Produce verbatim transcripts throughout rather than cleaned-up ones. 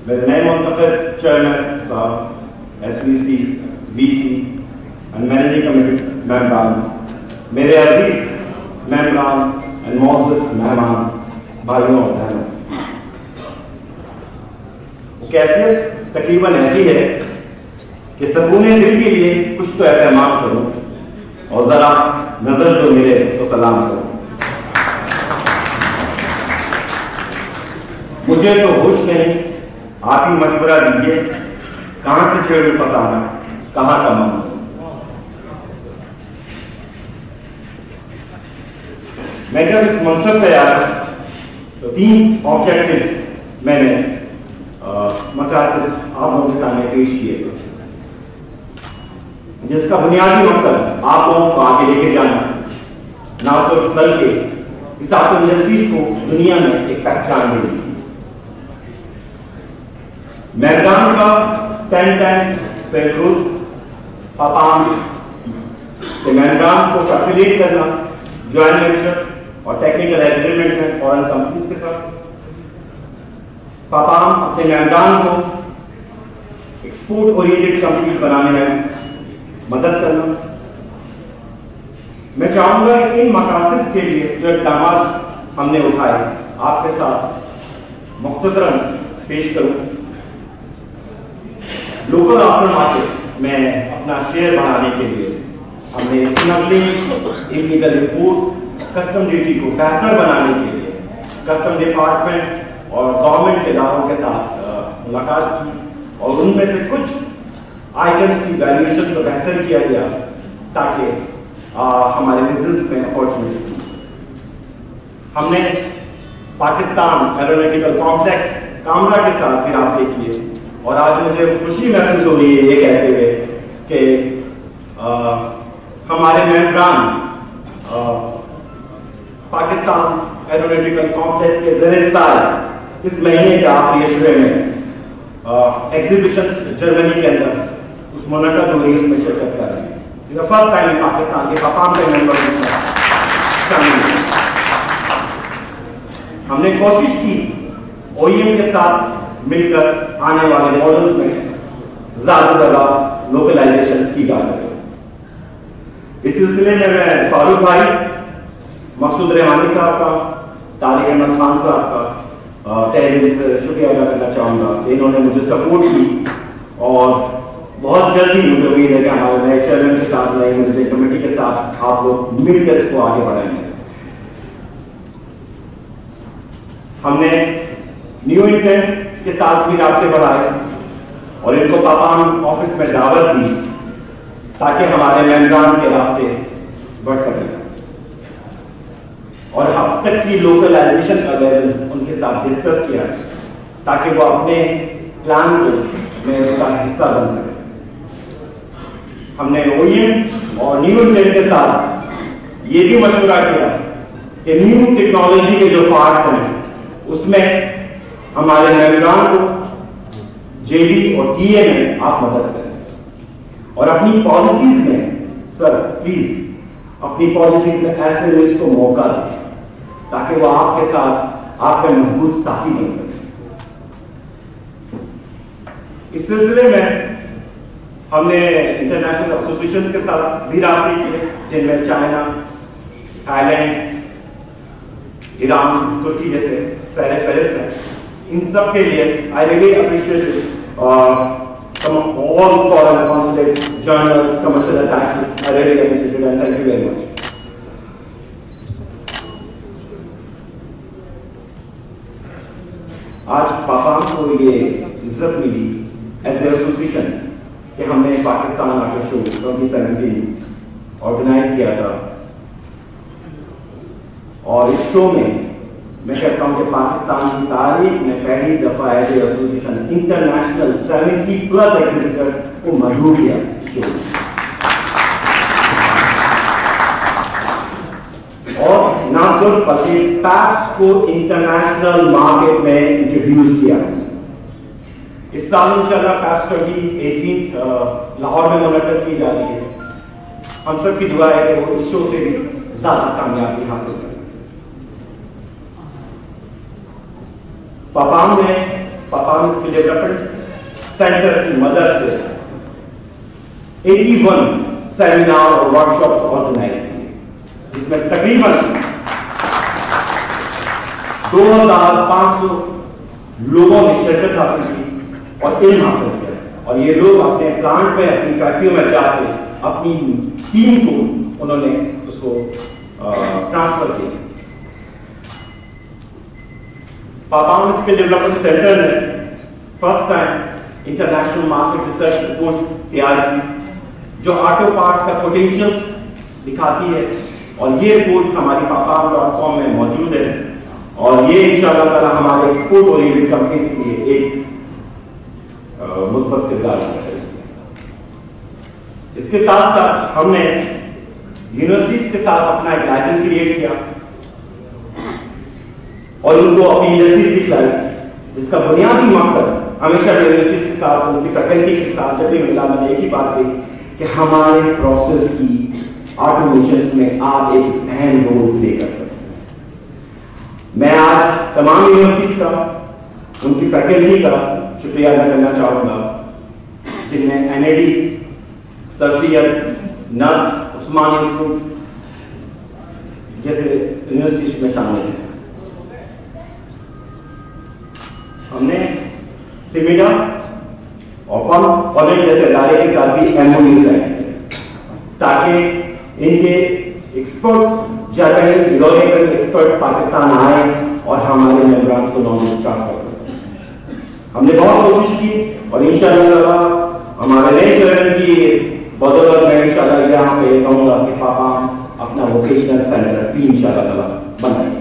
میرے نئے منتخب چیئرمین صاحب، S V C, V C and managing committee ممبران، میرے عزیز ممبران اینڈ معزز مہمان، بھائیوں اور بہنوں، کیفیت تقریباً ایسی ہے کہ سکونے دل کے لیے کچھ تو اہتمام کروں اور ذرا نظر جو ملے تو سلام کروں۔ مجھے تو ہوش نہیں، آپ ہی مشورہ دیجیے کہاں سے چھیڑ پھنسانا، کہاں کا من۔ میں جب اس منصب پہ آیا تو تین آبجیکٹیوز میں نے مقاصد آپ لوگوں کے سامنے پیش کیے تھے، جس کا بنیادی مقصد آپ لوگوں کو آگے لے کے جانا، نہ صرف بلکہ اس آپ انڈسٹریز کو دنیا میں ایک پہچان ملی۔ میدان کا ٹین ٹائمز سیلروٹ پاپام سے میدان کو فیسیلیٹ کرنا، جوائنٹ وینچر اور ٹیکنیکل ایگریمنٹ میں فورن کمپنیز کے ساتھ۔ پاپام اپنے میدان کو ایکسپورٹ اورینٹڈ کمپنیز بنانے میں مدد کرنا۔ میں چاہوں گا ان مقاصد کے لیے جو اقدامات ہم نے اٹھائے آپ کے ساتھ مختصراً پیش کروں۔ لوکل آفٹر مارکیٹ میں اپنا شیئر بڑھانے کے لیے ہم نے smuggling, illegal import, custom duty کو بہتر بنانے کے لیے کسٹم ڈپارٹمنٹ اور گورنمنٹ کے اداروں کے ساتھ ملاقات کی اور ان میں سے کچھ آئٹمس کی ویلیویشن کو بہتر کیا گیا تاکہ ہمارے بزنس میں اپارچونیٹیز مل سکیں۔ ہم نے پاکستان ایروناٹیکل کمپلیکس کامرا کے ساتھ بھی رابطے کیے اور آج مجھے خوشی محسوس ہو رہی ہے یہ کہتے ہوئے کہ ہمارے ممبران پاکستان ایروناٹیکل کمپلیکس کے زیر سایہ اس مہینے کے آخری عشرے میں ایگزیبیشن جرمنی کے اندر اس منعقد ہو رہی ہے، اس میں شرکت کر رہے ہیں۔ فرسٹ ٹائم پاکستان کے پاپام کے ممبر شامل ہیں۔ ہم نے کوشش کی او ای ایم کے ساتھ مل کر آنے والے ماڈلز میں زیادہ سے زیادہ لوکلائزیشن کی جا سکے۔ اس سلسلے میں میں فاروق بھائی، مقصود رحمانی صاحب کا، طارق احمد خان صاحب کا تہہ دل سے شکریہ ادا کرنا چاہوں گا کہ انہوں نے مجھے سپورٹ کی اور بہت جلدی مجھے امید ہے کہ ہمارے نئے چیئرمین کے ساتھ، نئی مینیجنگ کمیٹی کے ساتھ آپ لوگ مل کر اس کو آگے بڑھائیں گے۔ ہم نے نیو انٹینٹ کے ساتھ بھی رابطے بڑھائے اور ان کو پاپام آفس میں دعوت دی تاکہ ہمارے ممبران کے رابطے بڑھ سکیں اور اب تک کی لوکلائزیشن کا لیول ان کے ساتھ ڈسکس کیا تاکہ وہ اپنے پلان کو میں اس کا حصہ بن سکے۔ ہم نے او ای ایم اور نیو انٹینٹ کے ساتھ یہ بھی مشورہ کیا کہ نیو ٹیکنالوجی کے جو پارٹس ہیں اس میں ہمارے ممبران کو جے ڈی اور ٹی اے میں آپ مدد کریں اور اپنی پالیسیز میں سر پلیز اپنی پالیسیز میں ایسے لوگوں کو موقع دیں تاکہ وہ آپ کے ساتھ آپ کا مضبوط ساتھی بن سکے۔ اس سلسلے میں ہم نے انٹرنیشنل ایسوسیشنز کے ساتھ بھی رابطے کیے جن میں China, Thailand, Iran, Turkey جیسے سیر فہرست ہیں۔ ان سب کے لیے I really appreciate uh, some of all foreign consulates, journals, commercial attachments. I really appreciate it and thank you very much. آج پاپام کو یہ عزت ملی ایز اے ایسوسیشن کہ ہم نے Pakistan auto show twenty seventeen organise کیا تھا اور اس شو میں میں کہتا ہوں کہ پاکستان کی تاریخ میں پہلی دفعہ as a association international seventy plus exhibitors کو مدعو کیا شو اور نہ صرف بلکہ پیپس کو انٹرنیشنل مارکیٹ میں انٹروڈیوس کیا۔ اس سال انشاءاللہ پیپس ٹوئنٹی ایٹین لاہور میں منعقد کی جا رہی ہے۔ ہم سب کی دعا ہے کہ وہ اس شو سے بھی زیادہ کامیابی حاصل کر سکیں۔ پاپام نے पापाम स्किल डेवलपमेंट सेंटर की मदद से इक्यासी सेमिनार और वर्कशॉप ऑर्गेनाइज किए, जिसमें तकरीबन दो हज़ार पाँच सौ लोगों ने शिरकत हासिल की और इल्म हासिल किया। और ये लोग अपने प्लांट में, अपनी फैक्ट्रियों में जाके अपनी टीम को उन्होंने उसको ट्रांसफर किया। पापाम स्किल डेवलपमेंट सेंटर ने first time international market research report तैयार की जो ऑटो पार्ट्स का पोटेंशियल दिखाती है, और ये रिपोर्ट हमारी पापाम डॉट कॉम में मौजूद है। और ये इंशाअल्लाह ताला हमारे एक्सपोर्ट ओरिएंटेड कंपनीज के लिए एक मुस्बत किरदार अदा करेगी। इसके साथ साथ हमने यूनिवर्सिटीज के साथ अपना एक लाइसेंस क्रिएट किया और उनको अपनी इंडस्ट्रीज दिखलाई, जिसका बुनियादी मकसद हमेशा यूनिवर्सिटीज के साथ, उनकी फैकल्टी के साथ जब भी मिला, मैंने एक ही बात कही कि हमारे प्रोसेस की ऑटोमेशन में आप एक अहम रोल प्ले कर सकते हैं। मैं आज तमाम यूनिवर्सिटीज का, उनकी फैकल्टी का शुक्रिया अदा करना चाहूँगा, जिनमें N A D, sir Syed, NUST, Usman institute जैसे यूनिवर्सिटीज में शामिल हैं। हमने सिमिडा और पम कॉलेज जैसे इदारे के साथ भी एमओयू साइन किए ताकि इनके experts, Japanese European experts Pakistan आए और हमारे मेंबरान को नॉलेज ट्रांसफर कर सकें। हमने बहुत कोशिश की और इंशाअल्लाह हमारे नए चरण की बदौलत मैं इंशाअल्लाह यहाँ पे कहूँगा कि पापा अपना वोकेशनल सेंटर भी इंशाअल्लाह बनाएंगे।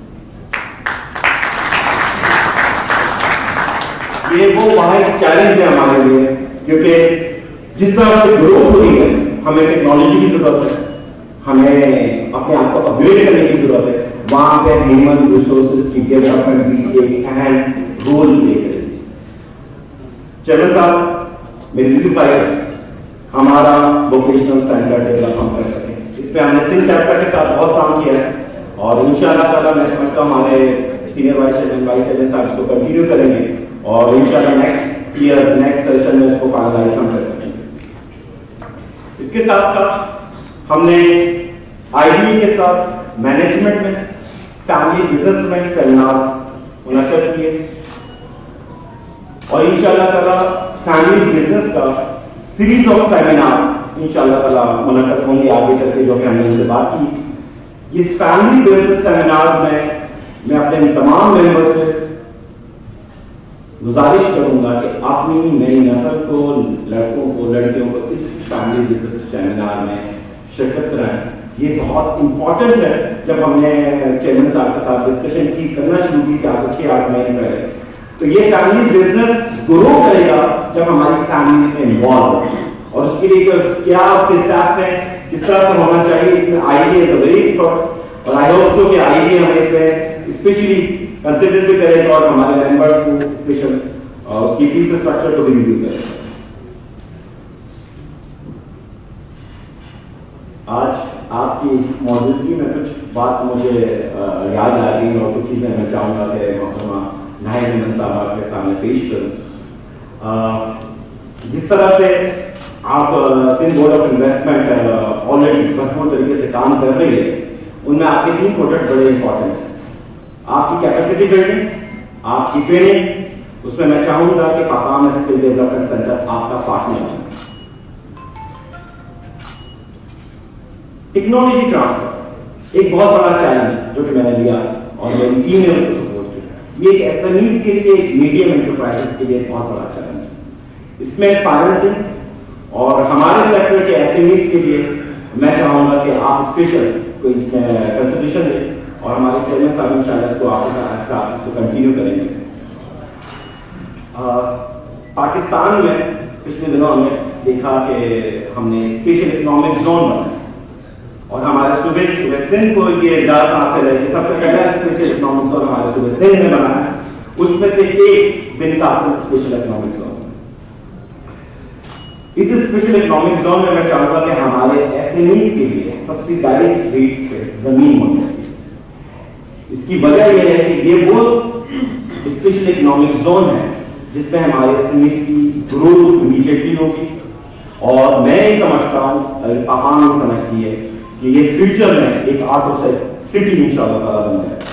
ये वो वाहिद चैलेंज है हमारे लिए, क्योंकि जिस तरह से ग्रोथ हो रही है, हमें टेक्नोलॉजी की जरूरत है, हमें अपने आप को अपग्रेड करने की जरूरत है। वहां पे ह्यूमन रिसोर्सेज की डेवलपमेंट भी एक अहम रोल प्ले करेगी। चेयरमैन साहब, मेरी रिक्वेस्ट है हमारा वोकेशनल सेंटर डेवलप हम कर सकें। इसमें हमने सिंध कैपिटल के साथ बहुत काम किया है और इंशाअल्लाह ताला मैं समझता हूँ हमारे senior vice chairman vice chairman साहब इसको कंटिन्यू करेंगे और इंशाअल्लाह नेक्स्ट ईयर नेक्स्ट सेशन में इसको फाइनलाइज हम कर सकेंगे। इसके साथ साथ हमने आईडी के साथ मैनेजमेंट में फैमिली बिजनेस में सेमिनार मुनक्किद किए और इंशाअल्लाह ताला फैमिली बिजनेस का सीरीज ऑफ सेमिनार इंशाअल्लाह ताला मुनक्किद होंगे आगे चल के, जो कि हमने उनसे बात की। इस फैमिली बिजनेस सेमिनार्स में मैं अपने तमाम मेंबर से गुजारिश करूंगा कि अपनी नई नस्ल को, लड़कों को, लड़कियों को इस फैमिली बिजनेस सेमिनार में शिरकत कराएं। ये बहुत इंपॉर्टेंट है। जब हमने चेयरमैन साहब के साथ डिस्कशन की करना शुरू की आज छह आठ महीने पहले, तो ये फैमिली बिजनेस ग्रो करेगा जब हमारी फैमिलीज में इन्वॉल्व, और उसके लिए क्या उसके स्टाफ से किस तरह से होना चाहिए, इसमें ID is a very expert और आई होप सो कि आईडी हमें इसमें स्पेशली कंसिडर भी करेगा और हमारे मेंबर्स को स्पेशल उसकी फीस स्ट्रक्चर को भी रिव्यू करेगा। आज आपकी मौजूदगी में कुछ बात मुझे याद आ गई और कुछ चीजें मैं चाहूंगा कि मोहतरमा नायब मेमन साहब के सामने पेश करूं। जिस तरह से आप Sindh board of investment already भरपूर तरीके से काम कर रही है, उनमें आपके तीन प्रोजेक्ट बड़े इंपॉर्टेंट हैं। आपकी कैपेसिटी बिल्डिंग, आपकी ट्रेनिंग, उसमें मैं चाहूंगा कि पापाम स्किल डेवलपमेंट सेंटर आपका पार्टनर बने। टेक्नोलॉजी ट्रांसफर एक बहुत बड़ा चैलेंज जो कि मैंने लिया और मेरी टीम ने उसको सपोर्ट किया। ये एक एसएमईज के लिए, एक मीडियम एंटरप्राइजेस के लिए एक बहुत बड़ा चैलेंज है। इसमें फाइनेंसिंग और हमारे सेक्टर के एसएमईज के लिए मैं चाहूंगा कि आप स्पेशल कोई इसमें कंसल्टेशन दें और हमारे चेयरमैन साहब इंशाअल्लाह इसको आपके साथ इसको कंटिन्यू करेंगे। आ, पाकिस्तान में पिछले दिनों हमने देखा कि हमने स्पेशल इकोनॉमिक जोन बनाया और हमारे सूबे सूबे सिंध को ये एजाज हासिल है कि सबसे पहला स्पेशल इकोनॉमिक जोन हमारे सूबे सिंध में बना है। उसमें से एक Bin Qasim special economic zone. इस स्पेशल इकोनॉमिक जोन में मैं चाहूंगा कि हमारे एसएमईज के लिए सब्सिडाइज्ड रेट्स पे जमीन होनी चाहिए। इसकी वजह यह है कि ये वो स्पेशल इकोनॉमिक जोन है جس میں ہمارے سیریز کی گروتھ امیڈیٹلی ہوگی، اور میں یہ سمجھتا ہوں، پاپان یہ سمجھتی ہے کہ یہ فیوچر میں ایک آٹو سٹی انشاءاللہ تعالیٰ بن جائے۔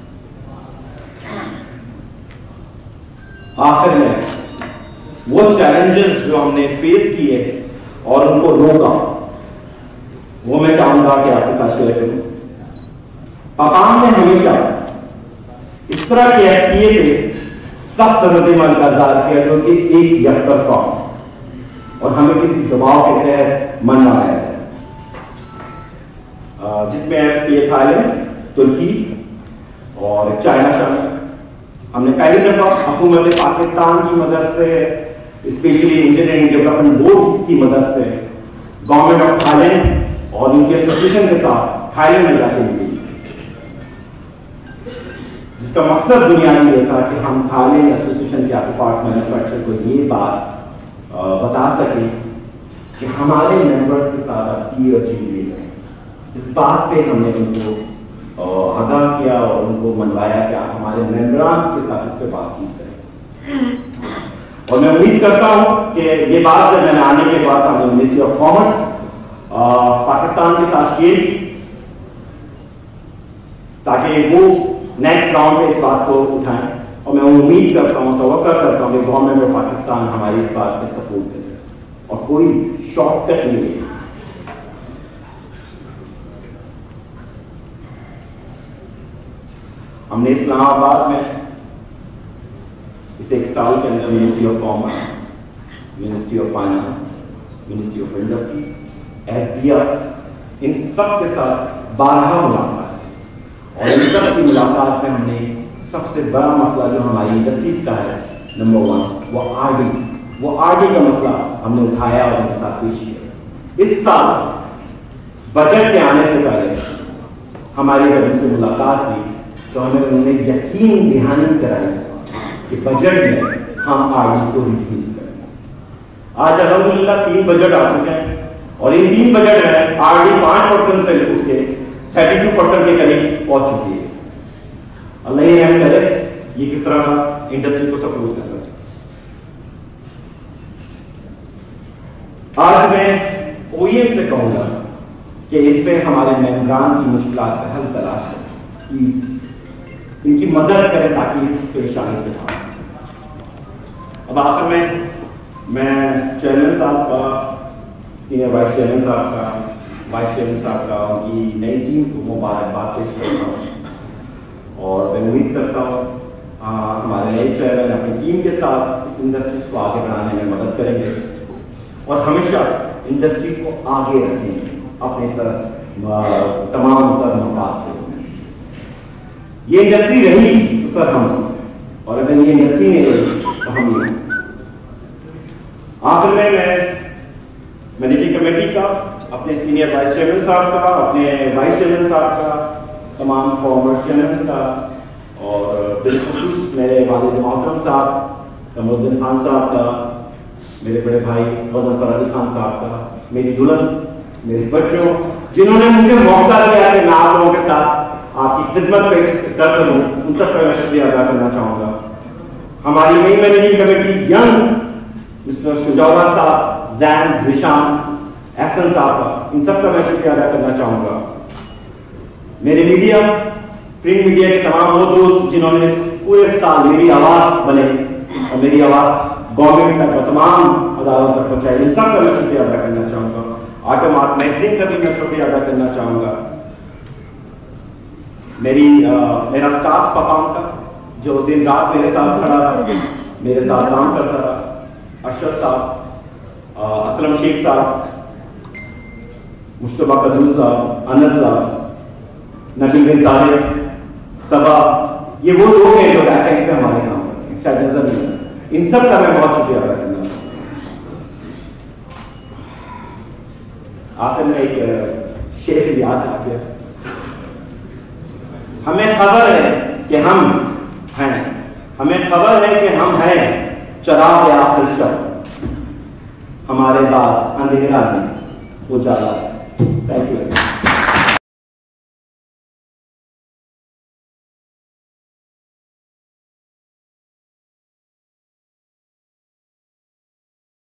آخر میں وہ چیلنجز جو ہم نے فیس کیے اور ان کو روکا، وہ میں چاہوں گا کہ آپ کے ساتھ شیئر کروں۔ پاپان نے ہمیشہ اس طرح کے ایف ٹی اے پہ سخت رد عمل کا اظہار کیا جو کہ ایک یک طرفہ اور ہمیں کسی دباؤ کے تحت منع ہے، جس میں F T A Thailand, Turkey اور چائنا شامل۔ ہم نے پہلی دفعہ حکومت پاکستان کی مدد سے، اسپیشلی انجینئرنگ ڈیولپمنٹ بورڈ کی مدد سے، گورنمنٹ آف تھائی لینڈ اور ان کے ایسوسیشن کے ساتھ تھائی لینڈ میں جا کے ملی، جس کا مقصد بنیادی یہ تھا کہ ہم تھائی لینڈ ایسوسیشن کے آکوپارٹس مینوفیکچرر کو یہ بات بتا سکیں کہ ہمارے ممبرس کے ساتھ آپ ٹی اور جی لے رہے ہیں۔ اس بات پہ ہم نے ان کو آگاہ کیا اور ان کو منوایا کہ آپ ہمارے ممبران کے ساتھ اس پہ بات چیت کریں، اور میں امید کرتا ہوں کہ یہ بات جب میں نے آنے کے بعد ہم نے منسٹری آف کامرس پاکستان کے ساتھ شیئر کی تاکہ وہ نیکسٹ راؤنڈ پہ اس بات کو اٹھائیں، اور میں امید کرتا ہوں، توقع کرتا ہوں کہ گورنمنٹ آف پاکستان ہماری اس بات پہ سپورٹ کرے اور کوئی شارٹ کٹ نہیں لے۔ ہم نے اسلام آباد میں اس ایک سال کے اندر ministry of commerce, ministry of finance, ministry of industries, F B I, ان سب کے ساتھ بارہا ملاقات، اور ان سب کی ملاقات میں ہم نے سب سے بڑا مسئلہ جو ہماری انڈسٹریز کا ہے، نمبر ون وہ آر ڈی، وہ آر ڈی کا مسئلہ ہم نے اٹھایا اور ان کے ساتھ پیش کیا۔ اس سال بجٹ کے آنے سے پہلے ہماری جب ان سے ملاقات ہوئی تو ہمیں انہوں نے یقین دہانی کرائی کہ بجٹ میں ہم آر ڈی کو ریڈیوس کریں۔ آج الحمدللہ تین بجٹ آ چکے ہیں، اور ان تین بجٹ میں آر ڈی پانچ پرسینٹ سے اٹھ کے تھرٹی ٹو پرسینٹ کے قریب پہنچ چکی ہے۔ اللہ یہ رحم کرے، یہ کس طرح انڈسٹری کو سپورٹ کر رہا ہے۔ آج میں او ای ایم سے کہوں گا کہ اس پہ ہمارے ممبران کی مشکلات کا حل تلاش کریں، پلیز ان کی مدد کریں تاکہ اس پریشانی سے باہر نکلیں۔ اب آخر میں میں چیئرمین صاحب کا، سینئر وائس چیئرمین صاحب کا، وائس چیئرمین صاحب کا، ان کی نئی ٹیم کو مبارکباد پیش کرتا ہوں، اور میں امید کرتا ہوں ہمارے نئے چیئرمین اپنی ٹیم کے ساتھ اس انڈسٹریز کو آگے بڑھانے میں مدد کریں گے اور ہمیشہ انڈسٹری کو آگے رکھیں گے اپنے تمام تر مفاد سے۔ یہ انڈسٹری رہی تو سر ہم، اور اگر یہ انڈسٹری نہیں رہی تو ہم نہیں۔ آخر میں میں مینیجنگ کمیٹی کا، اپنے سینئر وائس چیئرمین صاحب کا، اپنے وائس چیئرمین صاحب کا، تمام فارمر چیئرمین کا، اور بالخصوص میرے والد محترم صاحب قمر الدین خان صاحب کا، میرے بڑے بھائی غضنفر علی خان صاحب کا، میری دلہن، میری بچوں، جنہوں نے مجھے موقع دیا کہ میں آپ لوگوں کے ساتھ آپ کی خدمت پہ کر سکوں، ان سب کا میں شکریہ ادا کرنا چاہوں گا۔ ہماری نئی managing committee young mister Shujaat صاحب، زین، ذیشان، احسن صاحب کا، ان سب کا میں شکریہ ادا کرنا چاہوں گا۔ میرے میڈیا، پرنٹ میڈیا کے تمام وہ دوست جنہوں نے اس پورے سال میری آواز بنے اور میری آواز گورنمنٹ تک اور تمام اداروں تک پہنچائی، ان سب کا میں شکریہ ادا کرنا چاہوں گا۔ آٹو مارک میگزین کا بھی میں شکریہ ادا کرنا چاہوں گا۔ میری میرا اسٹاف پاپام کا جو دن رات میرے ساتھ کھڑا رہا، میرے ساتھ کام کرتا رہا، اشرف صاحب، اسلم شیخ صاحب، مشتبہ قدوس صاحب، انس صاحب، نبی بن طارق، صبا، یہ وہ لوگ ہیں جو بیک اینڈ پہ ہمارے کام کرتے ہیں، شاید نظر نہیں آتا۔ ان سب کا میں بہت شکریہ ادا کرنا چاہوں گا۔ آخر میں ایک شعر یاد آ گیا، ہمیں خبر ہے کہ ہم ہیں، ہمیں خبر ہے کہ ہم ہیں چراغ آخر شب، ہمارے بعد اندھیرا نہیں اجالا ہے۔ Thank you.